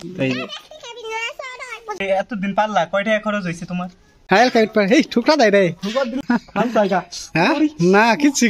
এতদিন পারলা কয় টাকা খরচ হয়েছে তোমার? হ্যাঁ কাইট পার এই ঠুকরা দেয় রে হ্যাঁ না কিচ্ছু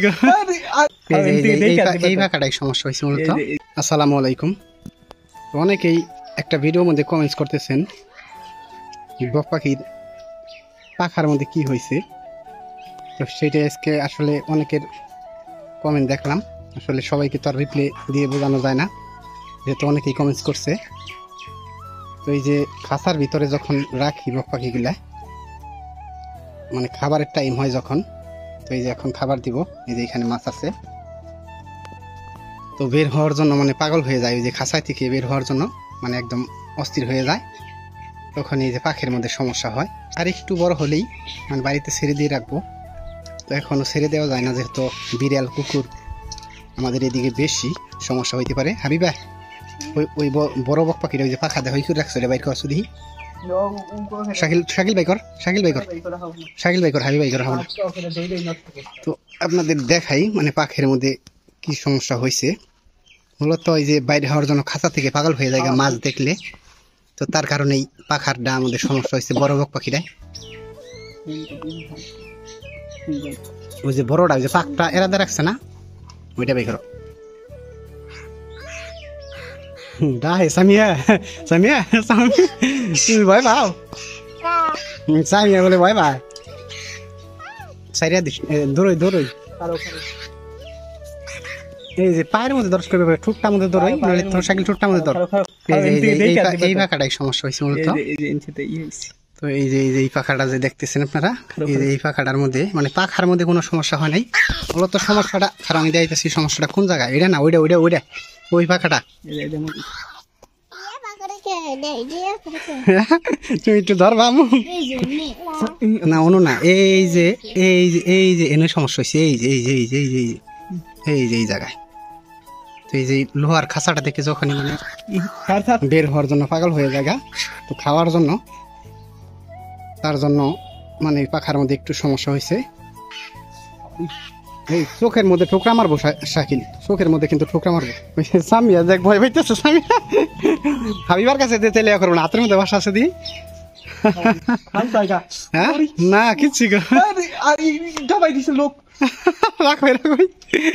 এই ভাষাটাই সমস্যা হয়েছে মূলত। আসসালামু আলাইকুম। অনেকেই একটা ভিডিওর মধ্যে কমেন্টস করতেছেন বক পাখির পাখার মধ্যে কি হয়েছে, তো সেটা আজকে আসলে অনেকের কমেন্ট দেখলাম। আসলে সবাইকে তো আর রিপ্লাই দিয়ে বোঝানো যায় না, যেহেতু অনেকেই কমেন্টস করছে। তো এই যে খাঁচার ভিতরে যখন রাখি বক পাখিগুলা, মানে খাবারের টাইম হয় যখন, তো এই যে এখন খাবার দিব, এই যে এখানে মাছ আছে, তো বের হওয়ার জন্য মানে পাগল হয়ে যায়। ওই যে খাঁচায় থেকে বের হওয়ার জন্য মানে একদম অস্থির হয়ে যায়। তখন এই যে পাখির মধ্যে সমস্যা হয়। আর একটু বড় হলেই মানে বাড়িতে ছেড়ে দিয়ে রাখবো, তো এখনও ছেড়ে দেওয়া যায় না, যেহেতু বিড়াল কুকুর আমাদের এদিকে বেশি সমস্যা হইতে পারে। হাবিবা ওই বড় বক পাখিটা ওই যে পাখা দেয় করে রাখছো বাইর করছো দেখি। শাকিল বাইকর হাবি বাইকর। তো আপনাদের দেখাই মানে পাখির মধ্যে কি সমস্যা হয়েছে। মূলত ওই যে বাইরে হওয়ার জন্য খাঁচা থেকে পাগল হয়ে যায় মাছ দেখলে, তো তার কারণেই পাখারটা আমাদের সমস্যা হয়েছে। বড় বক পাখিটাই ওই যে বড়টা ওই যে পাকটা এরাদা রাখছে না, ওইটা বাইকর। সামিয়া সামিয়া তুমি ভয় পাও? সামিয়া বলে ভয় পায়। সাইরা দিস দৌড়ই দৌড়ই এই যে পায়ের মধ্যে দর্শ করবে, ঠুকটার মধ্যে দৌড়ই, নইলে তোর সাইকেল ঠুকটার মধ্যে দৌড়। এই পাখাটাই সমস্যা হয়েছে মূলত। তো এই যে এই পাখাটা যে দেখতেছেন আপনারা, এই যে এই পাখাটার মধ্যে মানে পাখার মধ্যে কোনো সমস্যা হয় নাই মূলত। সমস্যাটা খারাপ আমি দেখাইতেছি, সমস্যাটা কোন জায়গায় এটা না ওইটা ওইটা ওইটা ওই পাখাটা। তুমি একটু ধরবা না অনু না, এই যে এই যে এই যে এনে সমস্যা হয়েছে, এই যে এই যে এই যে এই যে এই যে এই জায়গায়। তো এই যে লোহার খাঁচাটা থেকে যখনই মানে বের হওয়ার জন্য পাগল হয়ে জায়গা, তো খাওয়ার জন্য তার জন্য মানে পাখার মধ্যে একটু সমস্যা হয়েছে। এই চোখের মধ্যে ঠোকরা মারবো শাকিল, চোখের মধ্যে কিন্তু ঠোকরা মারবো। সামিয়া দেখ ভয় পাইতেছে সামিয়া। হাবিবার কাছে দিয়ে তেলে করবো না, হাতের মধ্যে বাসা আছে দি। হ্যাঁ না কিচ্ছু লোক রাখবে রাখবে।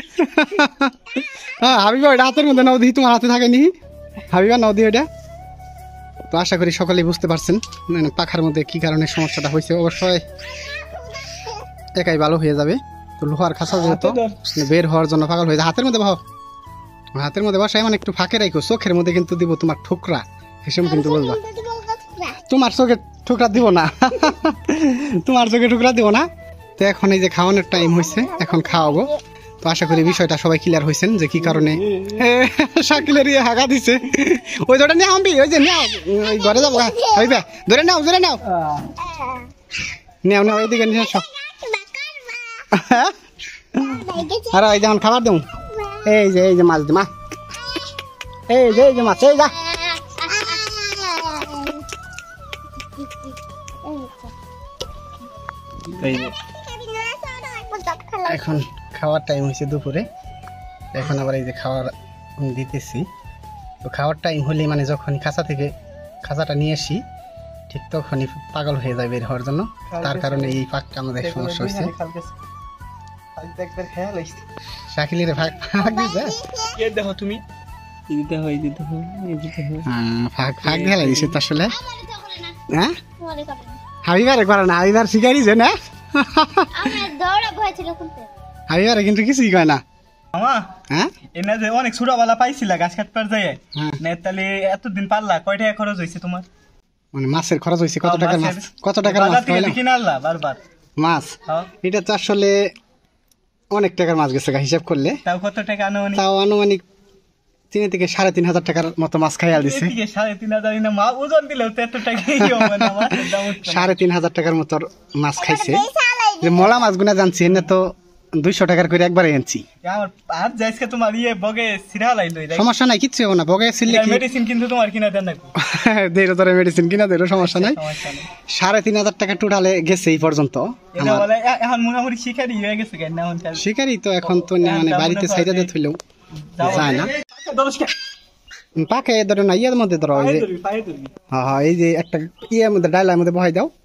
হ্যাঁ হাবিবা ওইটা হাতের মধ্যে নাও দিই, তোমার হাতে থাকেনি হাবিবা নাও দিই ওইটা। তো আশা করি সকলেই বুঝতে পারছেন মানে পাখার মধ্যে কি কারণে সমস্যাটা হয়েছে। অবশ্যই একাই ভালো হয়ে যাবে। তো লোহার খাঁচা যেহেতু বের হওয়ার জন্য পাগল হয়ে যায়। হাতের মধ্যে ভাও, হাতের মধ্যে বসায় মানে একটু ফাঁকে রাখো। চোখের মধ্যে কিন্তু দিব তোমার ঠোকরা, হিসেব কিন্তু বলবা। তোমার চোখে ঠোকরা দিব না, তোমার চোখে ঠোকরা দিব না। তো এখন এই যে খাওয়ানোর টাইম হয়েছে, এখন খাওয়াবো। তো আশা করি বিষয়টা সবাই ক্লিয়ার হয়েছেন যে কি কারণে শাকিলের হাগা দিছে। ওই ধরে নেও আমি ওই যে নেও ওই ঘরে যাবো, ধরে নাও ধরে নাও নেও নেও এইদিকে নিয়ে আসো। আর এই যেমন খাবার দেবো, এই যে মাছ দে মা, এই যে মাছ, এই যা এখন খাওয়ার টাইম হয়েছে দুপুরে। এখন আবার এই যে খাওয়ার দিতেছি। তো খাওয়ার টাইম হলে মানে যখনই খাঁচা থেকে খাঁচাটা নিয়ে আসি ঠিক তখনই পাগল হয়ে যায় বের হওয়ার জন্য। তার কারণে এই পাকটা আমাদের সমস্যা হয়েছে। শাকিলের ভাগ দেখো তুমি ফাঁক ঢেলে দিছে তো আসলে। হ্যাঁ হাবিবারে করে না, হাবিবার শিকারি যে না, হাবিবারে কিন্তু কিছুই কয় না। হ্যাঁ এনে যে অনেক ছোটবেলা পাইছিলা গাছ কাটবার যায়, তাহলে এতদিন পারলা কয় টাকা খরচ হয়েছে তোমার? মানে মাছের খরচ হয়েছে কত টাকার মাছ? কত টাকার মাছ কিনে আনলা বারবার মাছ? এটা তো আসলে অনেক টাকার মাছ গেছে হিসাব করলে। তাও কত টাকা আনুমানিক? তাও আনুমানিক 3 থেকে 3,500 টাকার মতো মাছ খাইয়া দিছে। 3,500 না ওজন দিলেও তো এত টাকা 3,500 টাকার মতো মাছ খাইছে। যে মলা মাছগুনা জানছি এনে তো 200 টাকার করে একবারে আনছি। আমার আর যাইছে তোমার বগে সিরা লাইলো। সমস্যা নাই কিচ্ছু হবে না, বগে ছিলে কি মেডিসিন কিন্তু তোমার কিনা দেন না দেরো তোরে মেডিসিন কিনা দেরো, সমস্যা নাই। 3,500 টাকা টোটালে গেছে এই পর্যন্ত। এখন মোটামুটি শিকারি হয়ে গেছে কেন? শিকারি তো এখন তো মানে বাড়িতে সাইডে থইলেও যায় না। পাকে ধরো না ইয়ের মধ্যে ধরো এই যে পায়ে ধরবি হ্যাঁ হ্যাঁ এই যে একটা ইয়ের মধ্যে ডাইলার মধ্যে বহাই দাও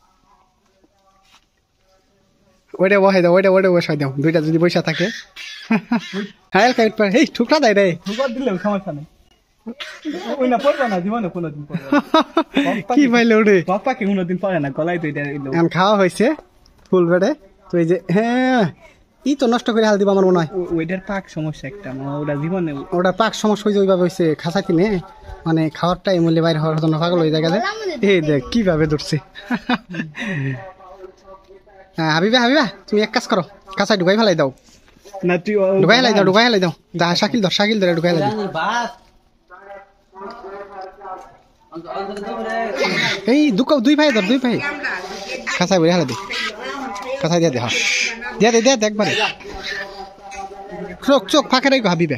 ওইটা বহাই দাও ওইটা বসাই দাও দুইটা যদি পয়সা থাকে হ্যাঁ এই ঠুকরা দেয় রে ঠুকর দিলেও সমস্যা নেই ওই না পড়বে না জীবনে কোনোদিন পড়বে না। কি পাইলে ওরে বাপ্পাকে কোনোদিন পড়ে না গলায় তো এটা এলো। এখন খাওয়া হয়েছে ফুল বেড়ে তো এই যে হ্যাঁ ই তো নষ্ট করে হাল দিব আমার মনে হয় ওইটার পাক সমস্যা একটা ওটা জীবনে ওটা পাক সমস্যা হয়েছে ওইভাবে হয়েছে খাসা কিনে মানে খাওয়ারটাই মূল্যে বাইরে হওয়ার জন্য পাগল হয়ে যায় এই দেখ কিভাবে ধরছে হ্যাঁ হাবিবা তুমি এক কাজ করো কাঁচায় ঢুকাই ফেলাই দাও না তুই ঢুকাই ফেলাই দাও দা শাকিল ধরে ঢুকাই ফেলাই দাও এই দুই ভাই ধর দুই ভাই কাঁচায় বলে হেলে দে কাঁচায় দিয়ে দে হ্যাঁ দিয়ে দে একবারে চোখ ফাঁকে রেখো হাবিবে